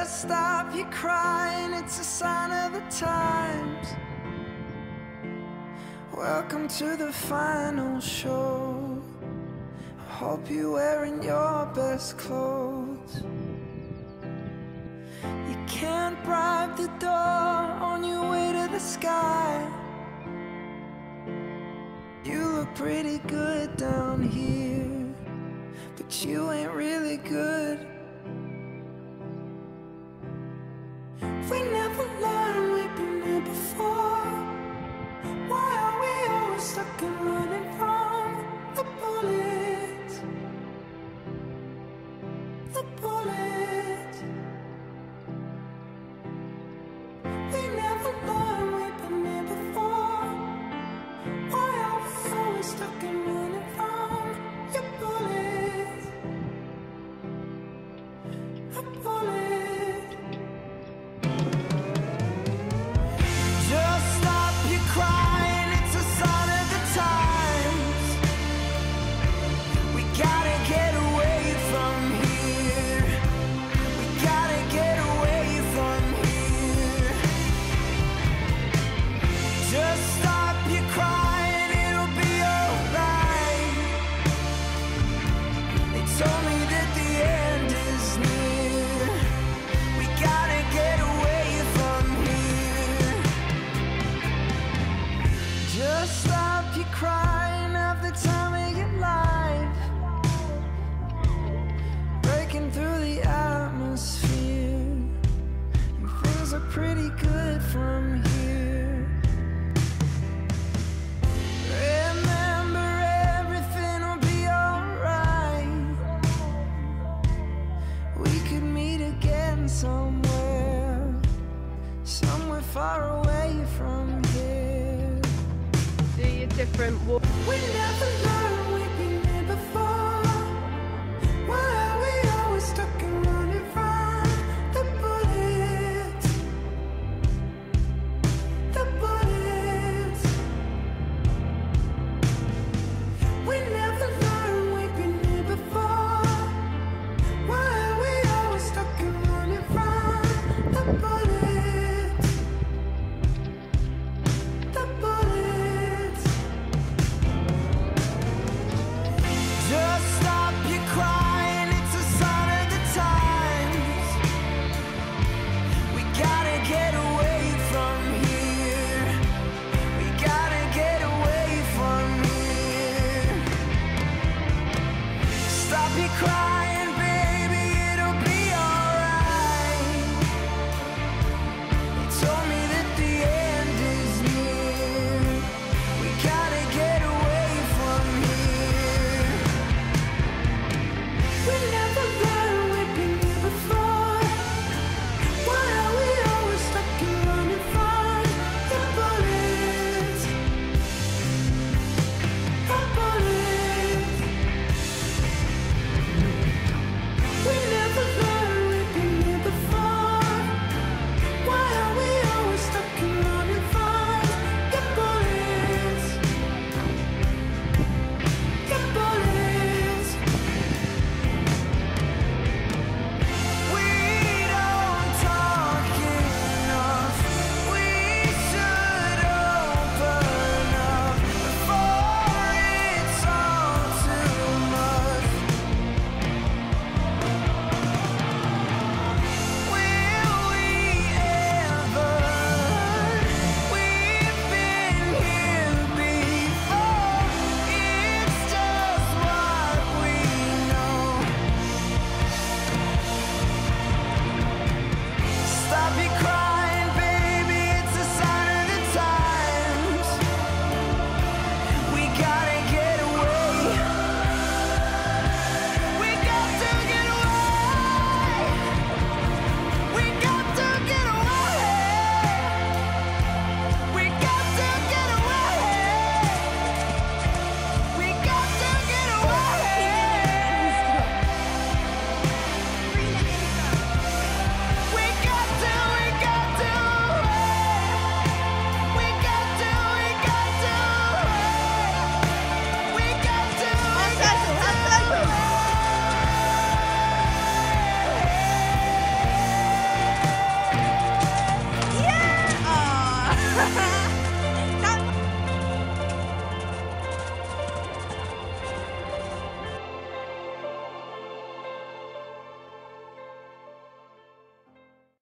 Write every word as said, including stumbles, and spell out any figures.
Just stop your crying, it's a sign of the times. Welcome to the final show. I hope you're wearing your best clothes. You can't bribe the door on your way to the sky. You look pretty good down here, but you ain't really good. We never learned, we've been here before. Why are we always stuck and running from the bullets? The bullets. We never learned, we've been here before. Why are we always stuck and running from your bullets? The bullets. Crying at the time of your life, breaking through the atmosphere, and things are pretty good from here. Remember, everything will be alright. We could meet again somewhere, somewhere far away from here. Different. We never know.